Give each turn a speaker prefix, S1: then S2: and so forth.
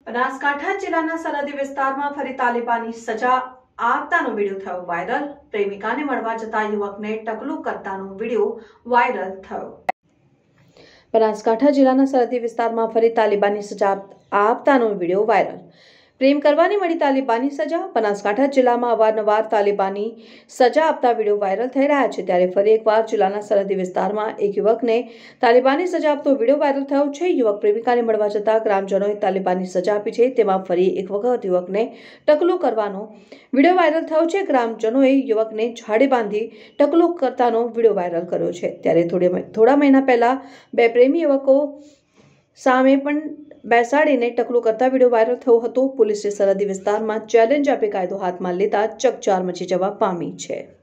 S1: બનાસકાંઠા જિલ્લાના સરહદી વિસ્તારમાં ફરી તાલિબાની સજા આપતાનો વિડીયો થયો વાયરલ। પ્રેમિકાને મળવા જતા યુવકને ટકલું કરતાનો વિડીયો વાયરલ થયો। બનાસકાંઠા જિલ્લાના સરહદી વિસ્તારમાં ફરી તાલિબાની સજા આપતાનો વિડીયો વાયરલ। પ્રેમ કરવાની મળી તાલિબાની સજા। બનાસકાંઠા જિલ્લામાં અવારનવાર તાલિબાની સજા આપતા વિડીયો વાયરલ થઈ રહ્યા છે, ત્યારે ફરી એકવાર જિલ્લાના સરહદી વિસ્તારમાં એક યુવકને તાલિબાની સજા આપતો વિડીયો વાયરલ થયો છે। યુવક પ્રેમિકાને મળવા જતા ગ્રામજનોએ તાલિબાની સજા આપી છે, તેમાં ફરી એક વખત યુવકને ટકલું કરવાનો વિડીયો વાયરલ થયો છે। ગ્રામજનોએ યુવકને ઝાડે બાંધી ટકલું કરતાનો વિડીયો વાયરલ કર્યો છે। ત્યારે થોડા મહિના પહેલા બે પ્રેમી યુવકો સામે પણ બેસાડીને ટકલું કરતા વિડીયો વાયરલ થયો હતો। પોલીસે સરહદી વિસ્તારમાં ચેલેન્જ આપી કાયદો હાથમાં લેતા ચકચાર મચી જવા પામી છે।